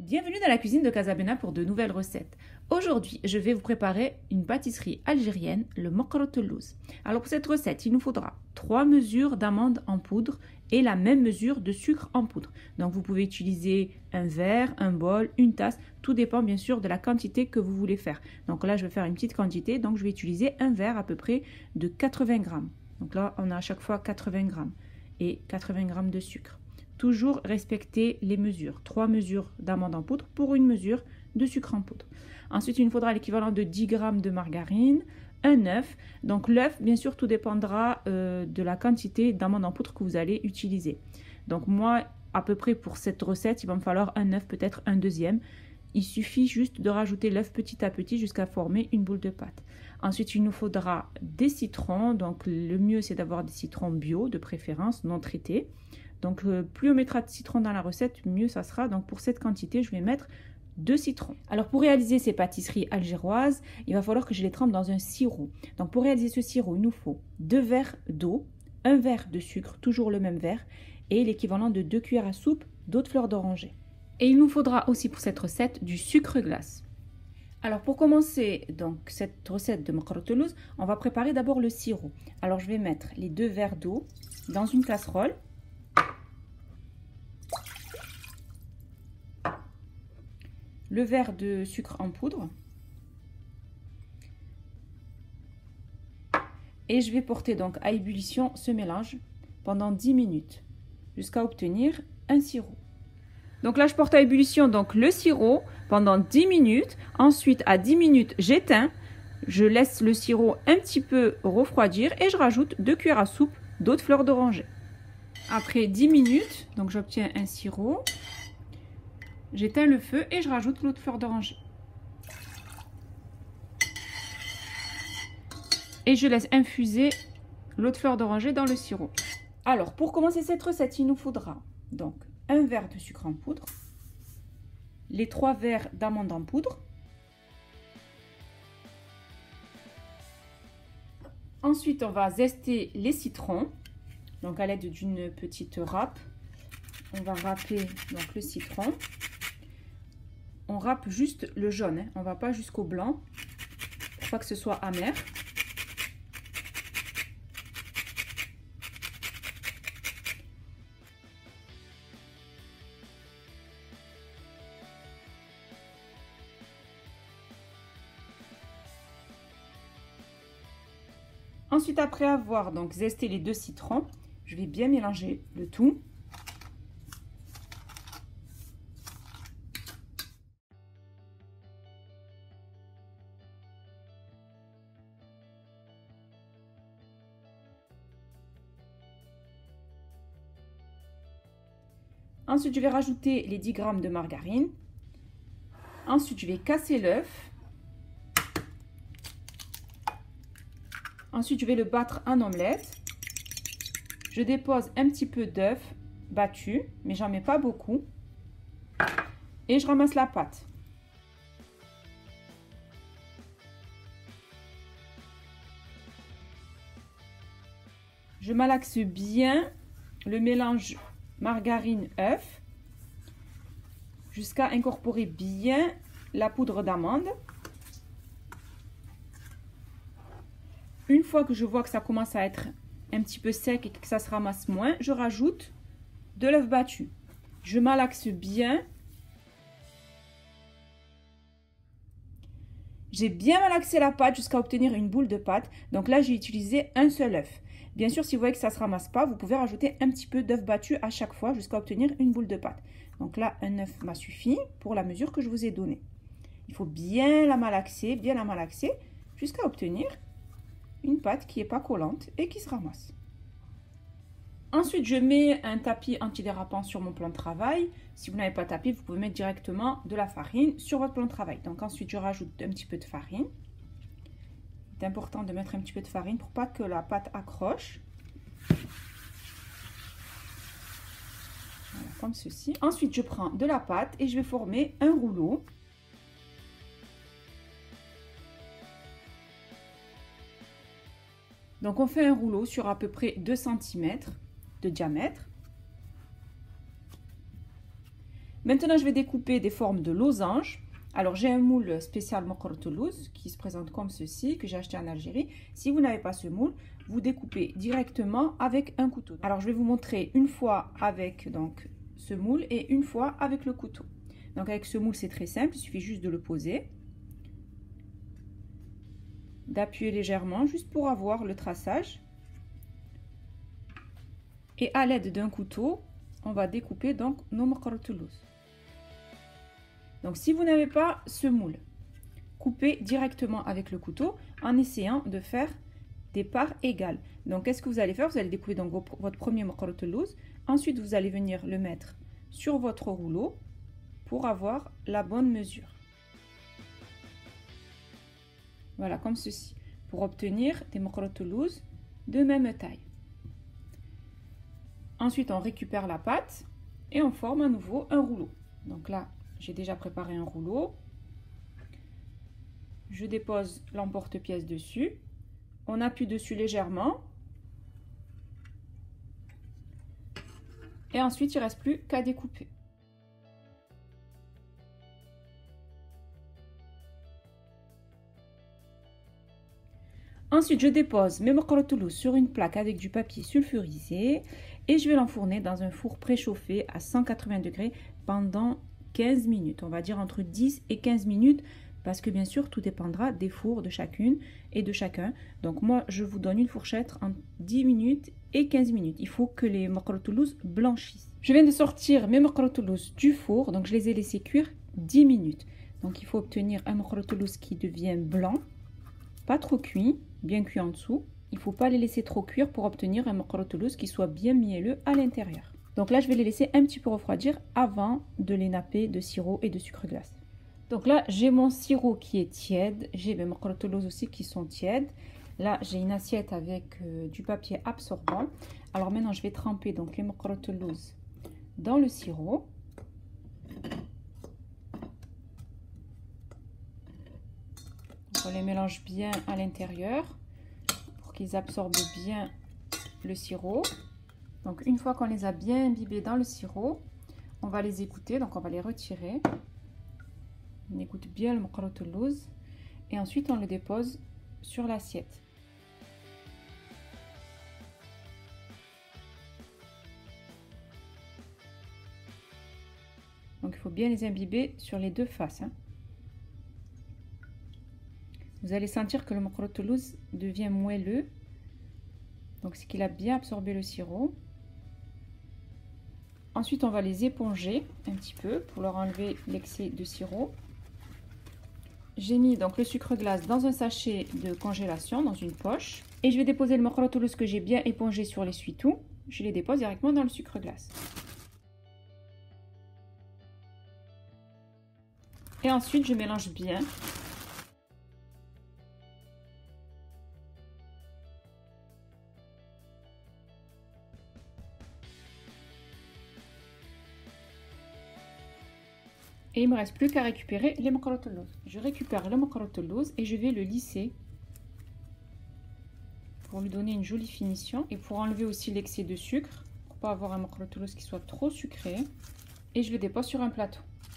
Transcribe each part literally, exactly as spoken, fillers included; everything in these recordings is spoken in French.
Bienvenue dans la cuisine de Casabena pour de nouvelles recettes. Aujourd'hui, je vais vous préparer une pâtisserie algérienne, le mokrotelouz. Alors pour cette recette, il nous faudra trois mesures d'amandes en poudre et la même mesure de sucre en poudre. Donc vous pouvez utiliser un verre, un bol, une tasse, tout dépend bien sûr de la quantité que vous voulez faire. Donc là, je vais faire une petite quantité, donc je vais utiliser un verre à peu près de quatre-vingts grammes. Donc là, on a à chaque fois quatre-vingts grammes et quatre-vingts grammes de sucre. Toujours respecter les mesures. trois mesures d'amandes en poudre pour une mesure de sucre en poudre. Ensuite, il nous faudra l'équivalent de dix grammes de margarine, un œuf. Donc l'œuf, bien sûr, tout dépendra euh, de la quantité d'amandes en poudre que vous allez utiliser. Donc moi, à peu près pour cette recette, il va me falloir un œuf, peut-être un deuxième. Il suffit juste de rajouter l'œuf petit à petit jusqu'à former une boule de pâte. Ensuite, il nous faudra des citrons. Donc le mieux, c'est d'avoir des citrons bio, de préférence, non traités. Donc euh, plus on mettra de citron dans la recette, mieux ça sera. Donc pour cette quantité, je vais mettre deux citrons. Alors pour réaliser ces pâtisseries algéroises, il va falloir que je les trempe dans un sirop. Donc pour réaliser ce sirop, il nous faut deux verres d'eau, un verre de sucre, toujours le même verre, et l'équivalent de deux cuillères à soupe d'eau de fleur d'oranger. Et il nous faudra aussi pour cette recette du sucre glace. Alors pour commencer donc cette recette de mokrotelouz, on va préparer d'abord le sirop. Alors je vais mettre les deux verres d'eau dans une casserole. Le verre de sucre en poudre et je vais porter donc à ébullition ce mélange pendant dix minutes jusqu'à obtenir un sirop. Donc là je porte à ébullition donc le sirop pendant dix minutes. Ensuite à dix minutes j'éteins, je laisse le sirop un petit peu refroidir et je rajoute deux cuillères à soupe d'eau de fleur d'oranger. Après dix minutes, donc j'obtiens un sirop. J'éteins le feu et je rajoute l'eau de fleur d'oranger. Et je laisse infuser l'eau de fleur d'oranger dans le sirop. Alors, pour commencer cette recette, il nous faudra donc un verre de sucre en poudre, les trois verres d'amandes en poudre. Ensuite, on va zester les citrons, donc à l'aide d'une petite râpe. On va râper donc le citron. On râpe juste le jaune, hein. On ne va pas jusqu'au blanc pour pas que ce soit amer. Ensuite, après avoir donc zesté les deux citrons, je vais bien mélanger le tout. Ensuite, je vais rajouter les dix grammes de margarine. Ensuite, je vais casser l'œuf. Ensuite, je vais le battre en omelette. Je dépose un petit peu d'œuf battu, mais j'en mets pas beaucoup. Et je ramasse la pâte. Je malaxe bien le mélange margarine œuf jusqu'à incorporer bien la poudre d'amande. Une fois que je vois que ça commence à être un petit peu sec et que ça se ramasse moins, je rajoute de l'œuf battu. Je malaxe bien. J'ai bien malaxé la pâte jusqu'à obtenir une boule de pâte. Donc là, j'ai utilisé un seul œuf. Bien sûr, si vous voyez que ça ne se ramasse pas, vous pouvez rajouter un petit peu d'œuf battu à chaque fois jusqu'à obtenir une boule de pâte. Donc là, un œuf m'a suffi pour la mesure que je vous ai donnée. Il faut bien la malaxer, bien la malaxer jusqu'à obtenir une pâte qui n'est pas collante et qui se ramasse. Ensuite, je mets un tapis antidérapant sur mon plan de travail. Si vous n'avez pas de tapis, vous pouvez mettre directement de la farine sur votre plan de travail. Donc ensuite, je rajoute un petit peu de farine. C'est important de mettre un petit peu de farine pour pas que la pâte accroche. Voilà, comme ceci. Ensuite, je prends de la pâte et je vais former un rouleau. Donc on fait un rouleau sur à peu près deux centimètres de diamètre. Maintenant, je vais découper des formes de losanges. Alors, j'ai un moule spécial Mokro Toulouse qui se présente comme ceci, que j'ai acheté en Algérie. Si vous n'avez pas ce moule, vous découpez directement avec un couteau. Alors, je vais vous montrer une fois avec donc, ce moule et une fois avec le couteau. Donc, avec ce moule, c'est très simple. Il suffit juste de le poser, d'appuyer légèrement, juste pour avoir le traçage. Et à l'aide d'un couteau, on va découper donc nos Mokro Toulouse. Donc, si vous n'avez pas ce moule, coupez directement avec le couteau en essayant de faire des parts égales. Donc, qu'est-ce que vous allez faire? Vous allez découper donc votre premier Mokro Toulouse. Ensuite, vous allez venir le mettre sur votre rouleau pour avoir la bonne mesure. Voilà, comme ceci, pour obtenir des Mokro Toulouse de même taille. Ensuite, on récupère la pâte et on forme à nouveau un rouleau. Donc là, j'ai déjà préparé un rouleau. Je dépose l'emporte-pièce dessus. On appuie dessus légèrement. Et ensuite, il ne reste plus qu'à découper. Ensuite, je dépose mes Mokro Toulouse sur une plaque avec du papier sulfurisé et je vais l'enfourner dans un four préchauffé à cent quatre-vingts degrés pendant quinze minutes. On va dire entre dix et quinze minutes parce que bien sûr, tout dépendra des fours de chacune et de chacun. Donc moi, je vous donne une fourchette entre dix minutes et quinze minutes. Il faut que les Mokro Toulouse blanchissent. Je viens de sortir mes Mokro Toulouse du four, donc je les ai laissés cuire dix minutes. Donc il faut obtenir un Mokro Toulouse qui devient blanc, pas trop cuit, bien cuit en dessous. Il ne faut pas les laisser trop cuire pour obtenir un Mokro Toulouse qui soit bien mielleux à l'intérieur. Donc là, je vais les laisser un petit peu refroidir avant de les napper de sirop et de sucre glace. Donc là, j'ai mon sirop qui est tiède. J'ai mes Mokro Toulouse aussi qui sont tièdes. Là, j'ai une assiette avec euh, du papier absorbant. Alors maintenant, je vais tremper donc les Mokro Toulouse dans le sirop. On les mélange bien à l'intérieur pour qu'ils absorbent bien le sirop. Donc une fois qu'on les a bien imbibés dans le sirop, on va les égoutter, donc on va les retirer. On égoutte bien le Mokro Toulouse et ensuite on le dépose sur l'assiette. Donc il faut bien les imbiber sur les deux faces, hein. Vous allez sentir que le Mokro Toulouse devient moelleux. Donc c'est qu'il a bien absorbé le sirop. Ensuite, on va les éponger un petit peu pour leur enlever l'excès de sirop. J'ai mis donc le sucre glace dans un sachet de congélation, dans une poche. Et je vais déposer le Mokro Toulouse que j'ai bien épongé sur l'essuie-tout. Je les dépose directement dans le sucre glace. Et ensuite, je mélange bien. Et il ne me reste plus qu'à récupérer les Mokro Toulouse. Je récupère le Mokro Toulouse et je vais le lisser pour lui donner une jolie finition et pour enlever aussi l'excès de sucre, pour ne pas avoir un Mokro Toulouse qui soit trop sucré. Et je le dépose sur un plateau.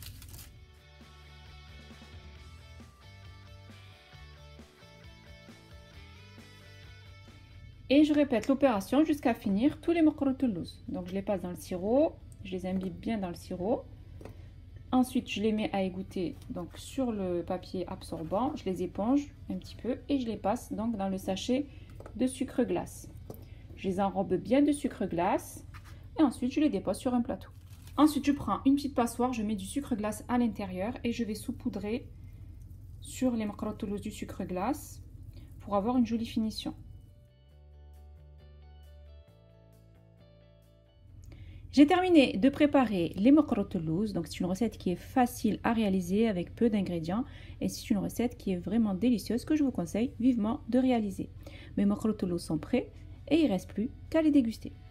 Et je répète l'opération jusqu'à finir tous les Mokro Toulouse. Donc je les passe dans le sirop, je les imbibe bien dans le sirop. Ensuite, je les mets à égoutter donc sur le papier absorbant, je les éponge un petit peu et je les passe donc dans le sachet de sucre glace. Je les enrobe bien de sucre glace et ensuite je les dépose sur un plateau. Ensuite, je prends une petite passoire, je mets du sucre glace à l'intérieur et je vais saupoudrer sur les Mokro Toulouse du sucre glace pour avoir une jolie finition. J'ai terminé de préparer les Mokro Toulouse, donc c'est une recette qui est facile à réaliser avec peu d'ingrédients et c'est une recette qui est vraiment délicieuse que je vous conseille vivement de réaliser. Mes Mokro Toulouse sont prêts et il ne reste plus qu'à les déguster.